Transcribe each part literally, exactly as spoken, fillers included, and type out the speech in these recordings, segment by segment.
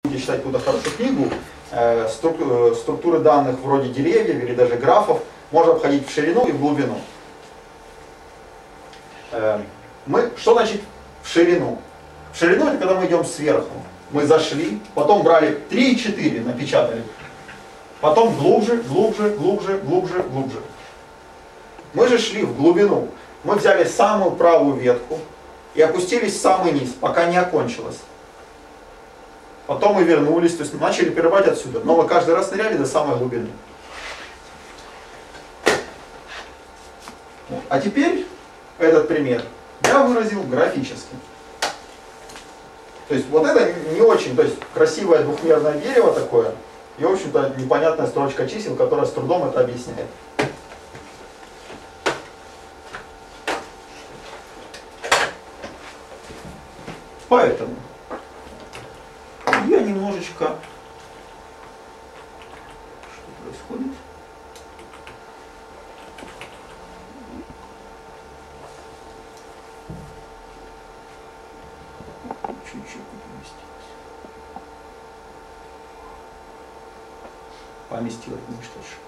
будете читать какую-то хорошую книгу, э, структуры, структуры данных вроде деревьев или даже графов можно обходить в ширину и в глубину. Э, мы, что значит в ширину? В ширину это когда мы идем сверху. Мы зашли, потом брали три и четыре, напечатали. Потом глубже, глубже, глубже, глубже, глубже. Мы же шли в глубину. Мы взяли самую правую ветку и опустились в самый низ, пока не окончилось. Потом мы вернулись, то есть начали перерывать отсюда. Но мы каждый раз ныряли до самой глубины. А теперь этот пример я выразил графически. То есть вот это не очень, то есть красивое двухмерное дерево такое, и в общем-то непонятная строчка чисел, которая с трудом это объясняет. Поэтому я немножечко... Что происходит? Чуть-чуть поместилось. Поместилось, ну что ж.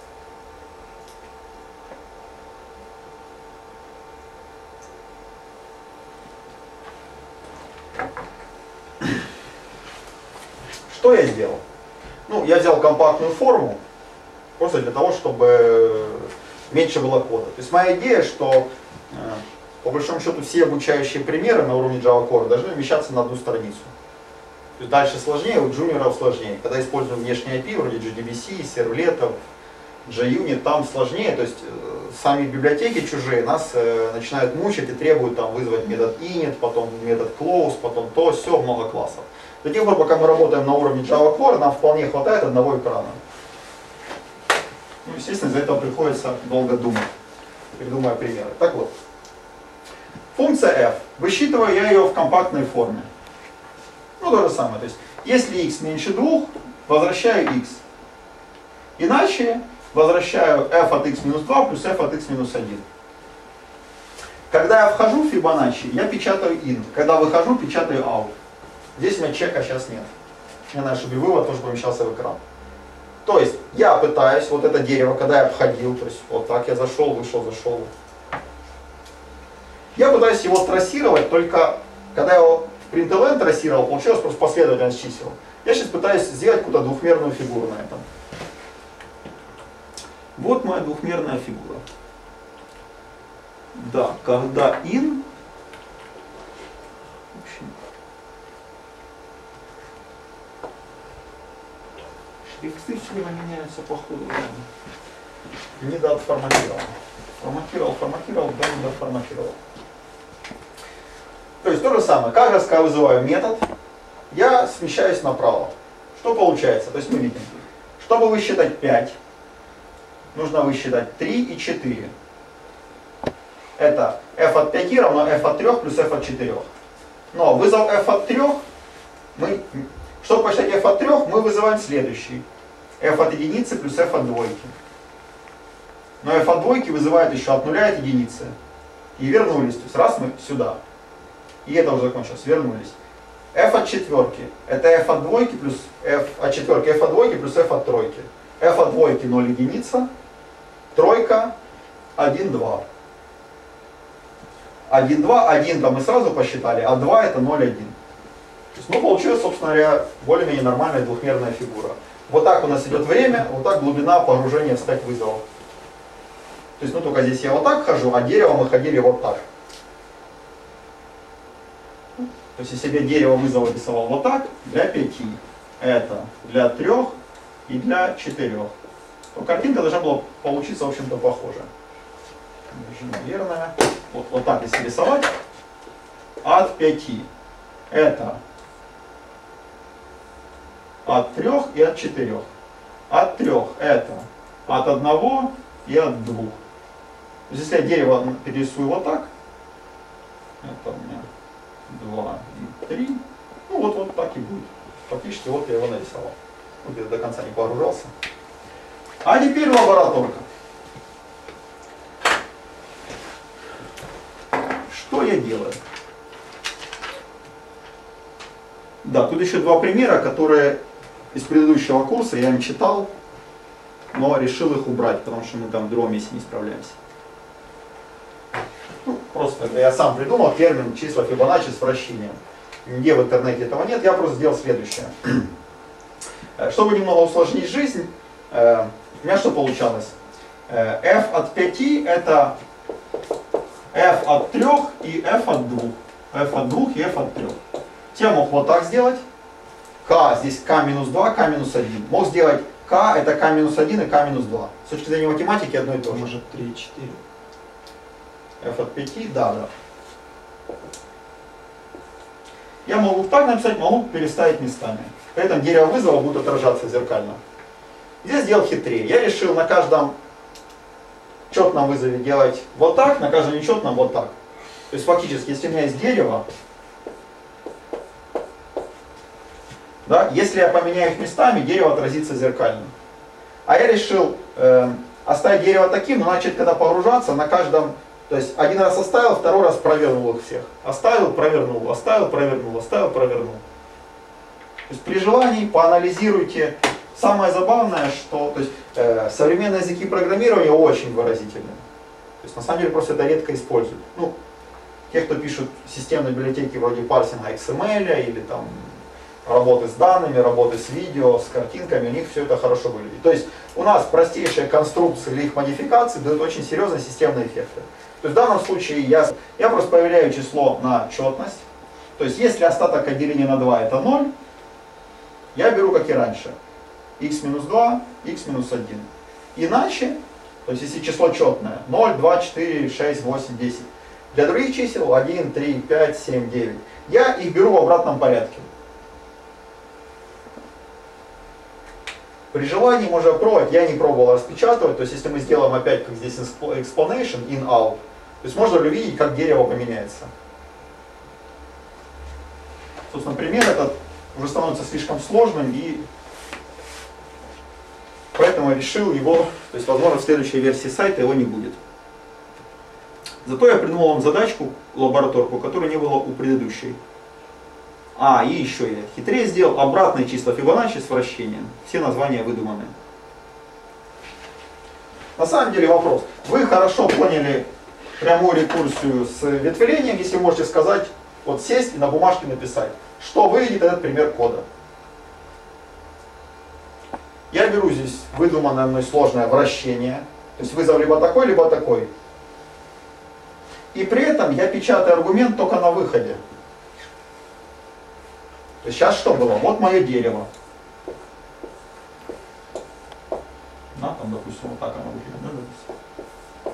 Что я сделал? Ну, я взял компактную форму, просто для того, чтобы меньше было кода. То есть моя идея, что по большому счету все обучающие примеры на уровне Java Core должны вмещаться на одну страницу. То есть дальше сложнее, у джуниоров сложнее. Когда используем внешние ай пи, вроде джей ди би си, сервлетов, JUnit, там сложнее. То есть сами библиотеки чужие нас э, начинают мучить и требуют там вызвать метод init, потом метод close, потом то, все, много классов. До тех пор, пока мы работаем на уровне Java Core, нам вполне хватает одного экрана. Ну, естественно, из-за этого приходится долго думать, придумывая примеры. Так вот, функция f. Высчитываю я ее в компактной форме. Ну, то же самое. То есть, если x меньше двух, возвращаю x. Иначе возвращаю f от x минус два плюс f от x минус один. Когда я вхожу в Fibonacci, я печатаю int. Когда выхожу, печатаю out. Здесь у меня чека сейчас нет. Мне надо, чтобы вывод тоже помещался в экран. То есть я пытаюсь вот это дерево, когда я обходил, то есть вот так я зашел, вышел, зашел. Я пытаюсь его трассировать, только когда я его в println трассировал, получилось просто последовательность чисел. Я сейчас пытаюсь сделать какую-то двухмерную фигуру на этом. Вот моя двухмерная фигура. Да, когда in... Шрифты все время меняются по ходу. Не доотформатировал. Форматировал, форматировал, да не доотформатировал. То есть то же самое. Каждый раз, когда вызываю метод, я смещаюсь направо. Что получается? То есть мы видим, чтобы высчитать пять, нужно высчитать три и четыре. Это f от пяти равно f от трёх плюс f от четырёх. Но вызов f от трёх, мы, чтобы посчитать f от трёх, мы вызываем следующий. f от единицы плюс f от двойки. Но f от двойки вызывает еще от нуля от единицы. И вернулись. То есть раз мы сюда. И это уже закончилось. Вернулись. f от четверки. Это f от двойки плюс f от четверки, f от двойки плюс f от тройки. f от двойки ноль единица. Тройка один, два. один, два, один-то мы сразу посчитали, а два это ноль, один. То есть, ну, получилась, собственно говоря, более-менее нормальная двухмерная фигура. Вот так у нас идет время, вот так глубина погружения в стек вызовов. То есть, ну, только здесь я вот так хожу, а дерево мы ходили вот так. То есть, если я дерево вызова рисовал вот так, для пяти, это для трех и для четырех, то картинка должна была получиться, в общем-то, похожа. Наверное, вот, вот так если рисовать, от пяти, это от трех и от четырех. От трех это от одного и от двух. То есть, если я дерево перерисую вот так, это у меня два и три, ну вот, вот так и будет. Фактически вот я его нарисовал. Вот я до конца не погружался. А теперь лабораторка. Что я делаю? Да, тут еще два примера, которые из предыдущего курса я им читал, но решил их убрать, потому что мы там в другом месте не справляемся. Ну, просто я сам придумал термин числа Фибоначчи с вращением. Нигде в интернете этого нет, я просто сделал следующее. Чтобы немного усложнить жизнь, у меня что получалось? F от пяти это f от трех и f от двух. f от двух и f от трех. Я мог вот так сделать. k, здесь k минус два, k минус один. Мог сделать k, это k минус один и k минус два. С точки зрения математики одно и то же. Может три и четыре. f от пяти, да, да. Я могу так написать, могу переставить местами. При этом дерево вызова будет отражаться зеркально. Здесь сделал хитрее. Я решил на каждом четном вызове делать вот так, на каждом нечетном вот так. То есть фактически, если у меня есть дерево, да, если я поменяю их местами, дерево отразится зеркально. А я решил э, оставить дерево таким, но начать когда погружаться на каждом, то есть один раз оставил, второй раз провернул их всех. Оставил, провернул, оставил, провернул, оставил, провернул. То есть при желании поанализируйте. Самое забавное, что то есть, э, современные языки программирования очень выразительны. То есть на самом деле просто это редко используют. Ну, те, кто пишут системные библиотеки вроде парсинга икс эм эль или там работы с данными, работы с видео, с картинками, у них все это хорошо выглядит. То есть у нас простейшие конструкции или их модификации дают очень серьезные системные эффекты. То есть в данном случае я, я просто проверяю число на четность. То есть если остаток от деления на два это ноль, я беру как и раньше. X минус два, x минус один. Иначе, то есть если число четное, ноль, два, четыре, шесть, восемь, десять. Для других чисел один, три, пять, семь, девять. Я их беру в обратном порядке. При желании можно пробовать, я не пробовал распечатывать, то есть если мы сделаем опять, как здесь explanation, in, out, то есть можно увидеть, как дерево поменяется. Собственно, пример этот уже становится слишком сложным, и поэтому я решил его, то есть возможно в следующей версии сайта его не будет. Зато я придумал вам задачку, лабораторку, которой не было у предыдущей. А, и еще я хитрее сделал обратные числа Фибоначчи с вращением. Все названия выдуманы. На самом деле вопрос. Вы хорошо поняли прямую рекурсию с ветвлением, если можете сказать, вот сесть и на бумажке написать, что выйдет этот пример кода. Я беру здесь выдуманное мной сложное вращение. То есть вызов либо такой, либо такой. И при этом я печатаю аргумент только на выходе. То есть сейчас что было? Вот мое дерево. Да, там, допустим, вот так оно выглядит. Да,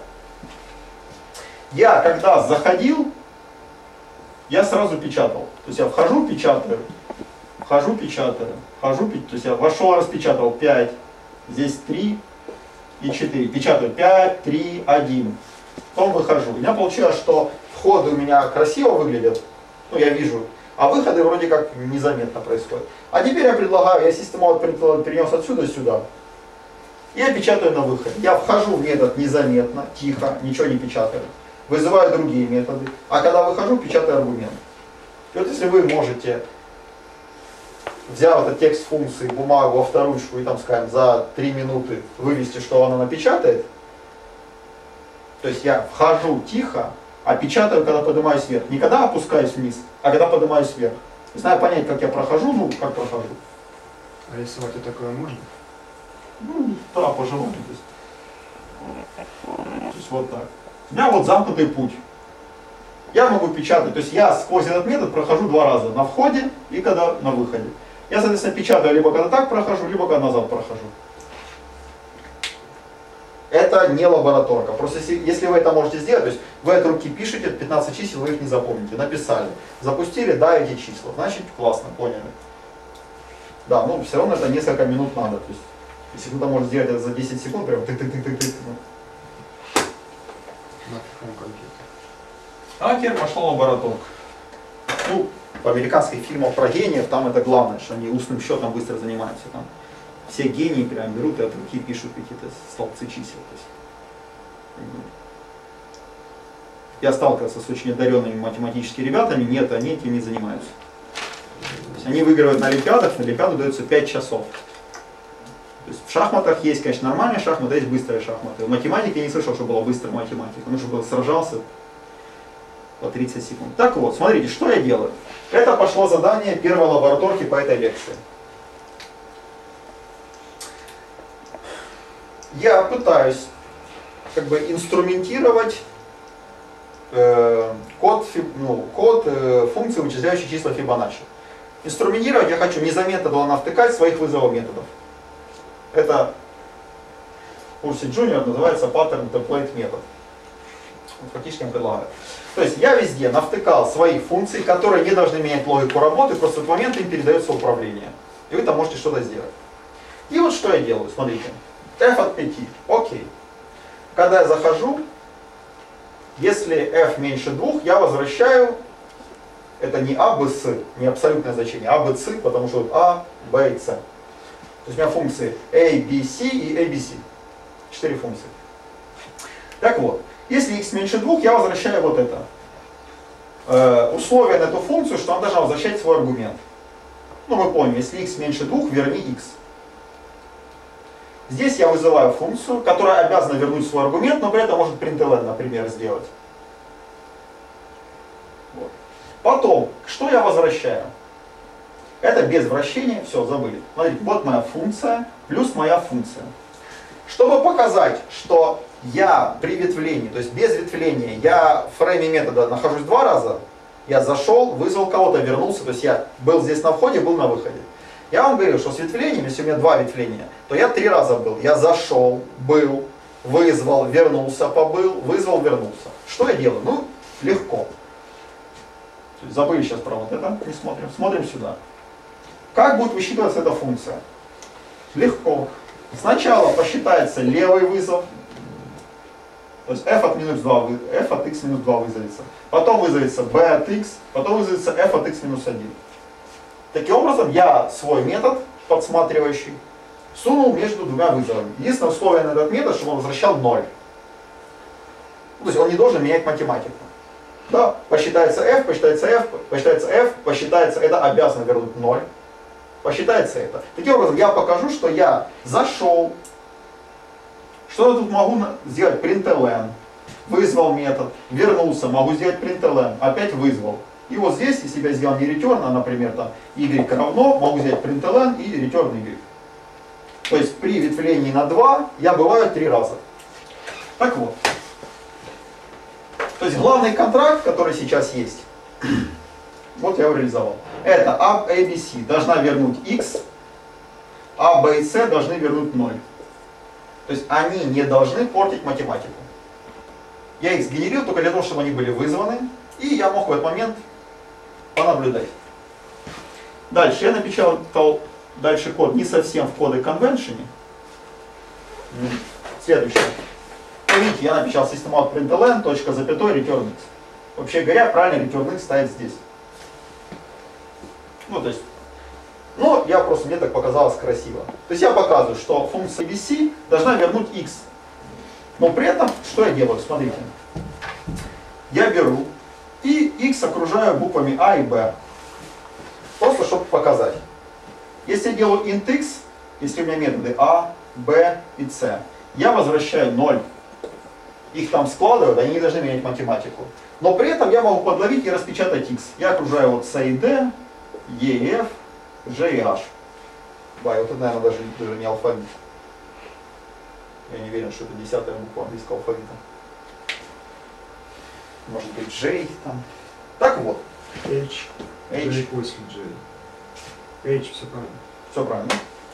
я когда заходил, я сразу печатал. То есть я вхожу, печатаю, вхожу, печатаю, вхожу, печатаю. То есть я вошел, распечатал пять, здесь три и четыре. Печатаю пять, три, один. Потом выхожу. У меня получилось, что входы у меня красиво выглядят. Ну, я вижу. А выходы вроде как незаметно происходят. А теперь я предлагаю, я систему перенес отсюда сюда. Я печатаю на выход. Я вхожу в метод незаметно, тихо, ничего не печатаю. Вызываю другие методы. А когда выхожу, печатаю аргумент. И вот если вы можете, взяв этот текст функции, бумагу, авторучку и там, скажем, за три минуты вывести, что она напечатает, то есть я вхожу тихо, а печатаю, когда поднимаюсь вверх. Не когда опускаюсь вниз, а когда поднимаюсь вверх. То есть надо понять, как я прохожу, ну, как прохожу. А рисовать и такое можно? Ну, да, по желанию. То есть, то есть вот так. У меня вот замкнутый путь. Я могу печатать, то есть я сквозь этот метод прохожу два раза. На входе и когда на выходе. Я, соответственно, печатаю либо когда так прохожу, либо когда назад прохожу. Это не лабораторка. Просто если, если вы это можете сделать, то есть вы от руки пишете, пятнадцать чисел, вы их не запомните. Написали. Запустили, да, эти числа. Значит, классно, поняли. Да, но все равно это несколько минут надо. То есть, если кто-то может сделать это за десять секунд, прям тык-тык-тык-тык-тык. На каком компьютере? А теперь пошла лабораторка. Ну, в американских фильмах про гениев, там это главное, что они устным счетом быстро занимаются. Там все гении прям берут и от руки пишут какие-то столбцы чисел. То есть, я сталкивался с очень одаренными математическими ребятами, нет, они этим не занимаются. кто-нибудь, они выигрывают на Олимпиадах, на Олимпиаду дается пять часов. То есть в шахматах есть, конечно, нормальные шахматы, есть быстрые шахматы. В математике я не слышал, что была быстрая математика. Он уже был сражался по тридцать секунд. Так вот, смотрите, что я делаю. Это пошло задание первой лабораторки по этой лекции. Я пытаюсь как бы инструментировать э, код, ну, код э, функции, вычисляющей числа Фибоначчи. Инструментировать я хочу незаметно туда навтыкать своих вызовов методов. Это в курсе Junior называется Pattern Template метод. Вот фактически им предлагаю. То есть я везде навтыкал своих функций, которые не должны менять логику работы, просто в этот момент им передается управление. И вы там можете что-то сделать. И вот что я делаю, смотрите. f от пяти. Окей. Когда я захожу, если f меньше двух, я возвращаю, это не a, b, c, не абсолютное значение, a, b, c, потому что вот a, b и c. То есть у меня функции a, b, c и a, b, c. Четыре функции. Так вот, если x меньше двух, я возвращаю вот это. Э, условие на эту функцию, что она должна возвращать свой аргумент. Ну, мы помним, если x меньше двух, верни x. Здесь я вызываю функцию, которая обязана вернуть свой аргумент, но при этом может println, например, сделать. Вот. Потом, что я возвращаю? Это без вращения, все, забыли. Смотрите, вот моя функция плюс моя функция. Чтобы показать, что я при ветвлении, то есть без ветвления, я в фрейме метода нахожусь два раза, я зашел, вызвал кого-то, вернулся, то есть я был здесь на входе, был на выходе. Я вам говорил, что с ветвлением, если у меня два ветвления, то я три раза был. Я зашел, был, вызвал, вернулся, побыл, вызвал, вернулся. Что я делаю? Ну, легко. Забыли сейчас про вот это, не смотрим. Смотрим сюда. Как будет высчитываться эта функция? Легко. Сначала посчитается левый вызов. То есть f от минус два, f от x минус два вызовется. Потом вызовется b от x, потом вызовется f от x минус один. Таким образом, я свой метод, подсматривающий, сунул между двумя вызовами. Единственное условие на этот метод, чтобы он возвращал ноль. То есть он не должен менять математику. Да, посчитается f, посчитается f, посчитается f, посчитается, это обязано вернуть ноль. Посчитается это. Таким образом, я покажу, что я зашел. Что я тут могу сделать? println. Вызвал метод, вернулся, могу сделать println, опять вызвал. И вот здесь, если я сделал не return, а, например, там y равно, могу взять println и return y. То есть при ветвлении на два я бываю три раза. Так вот. То есть главный контракт, который сейчас есть, вот я его реализовал. Это a, a, b, c должна вернуть x, a, b и c должны вернуть ноль. То есть они не должны портить математику. Я их сгенерил только для того, чтобы они были вызваны, и я мог в этот момент понаблюдать. Дальше я напечатал дальше код не совсем в коды конвеншене. Следующее. Видите, я написал system.out.println, точка, запятой, return x. Вообще говоря, правильно return x ставить здесь. Ну, то есть, ну, я просто, мне так показалось красиво. То есть я показываю, что функция b c должна вернуть x. Но при этом, что я делаю? Смотрите. Я беру и x окружаю буквами a и b. Просто чтобы показать. Если я делаю int x, если у меня методы a, b и c, я возвращаю ноль. Их там складывают, они не должны менять математику. Но при этом я могу подловить и распечатать x. Я окружаю вот c и d, e и f, g и h. Да, и вот это, наверное, даже, даже не алфавит. Я не уверен, что это десятая буква английского алфавита. Может быть J там. Так вот. H. H. J после J. H, все правильно. Все правильно.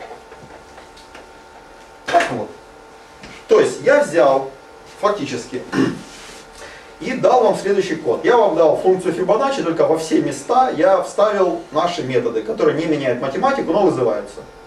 Так вот. То есть я взял фактически и дал вам следующий код. Я вам дал функцию Фибоначчи, только во все места я вставил наши методы, которые не меняют математику, но вызываются.